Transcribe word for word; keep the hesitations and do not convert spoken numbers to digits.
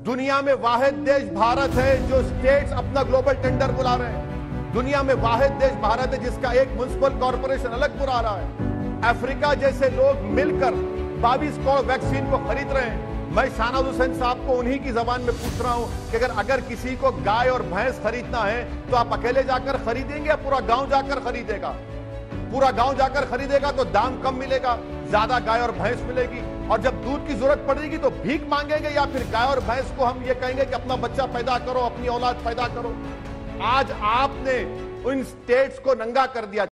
दुनिया में वाहिद देश भारत है जो स्टेट्स अपना ग्लोबल टेंडर बुला रहे हैं। दुनिया में वाहिद देश भारत है जिसका एक म्युनिसिपल कॉर्पोरेशन अलग बुला रहा है। अफ्रीका जैसे लोग मिलकर बाईस करोड़ वैक्सीन को खरीद रहे हैं। मैं शाहनवाज हुसैन साहब को उन्हीं की जबान में पूछ रहा हूं कि अगर अगर किसी को गाय और भैंस खरीदना है तो आप अकेले जाकर खरीदेंगे या पूरा गांव जाकर खरीदेगा? पूरा गांव जाकर खरीदेगा तो दाम कम मिलेगा, ज्यादा गाय और भैंस मिलेगी, और जब दूध की जरूरत पड़ेगी तो भीख मांगेंगे, या फिर गाय और भैंस को हम ये कहेंगे कि अपना बच्चा पैदा करो, अपनी औलाद पैदा करो। आज आपने उन स्टेट्स को नंगा कर दिया।